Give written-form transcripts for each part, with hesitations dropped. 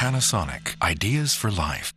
Panasonic. Ideas for life.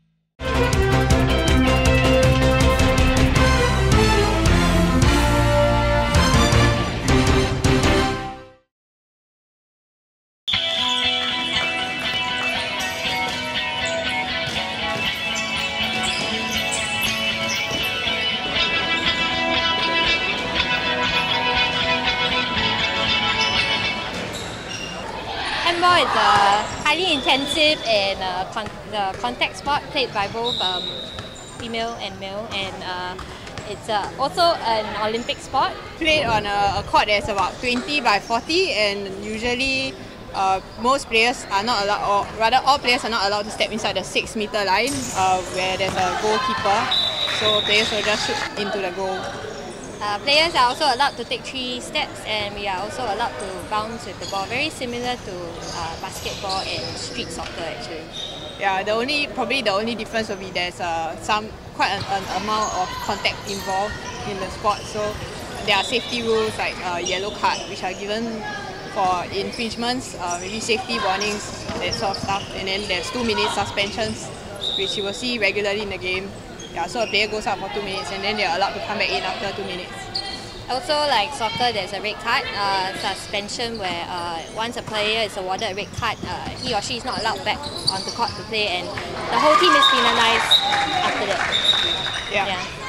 Handball is a highly intensive and contact sport played by both female and male, and it's also an Olympic sport. Played on a court that's about 20 by 40, and usually most players are not allowed, or rather all players are not allowed to step inside the 6-meter line where there's a goalkeeper, so players will just shoot into the goal. Players are also allowed to take 3 steps, and we are also allowed to bounce with the ball, very similar to basketball and street soccer actually. Yeah, probably the only difference will be there's quite an amount of contact involved in the sport, so there are safety rules like yellow card which are given for infringements, maybe safety warnings, that sort of stuff, and then there's 2 minute suspensions which you will see regularly in the game. Yeah, so a player goes out for 2 minutes and then they're allowed to come back in after 2 minutes. Also, like soccer, there's a red card suspension where once a player is awarded a red card, he or she is not allowed back on the court to play, and the whole team is penalized after that. Yeah.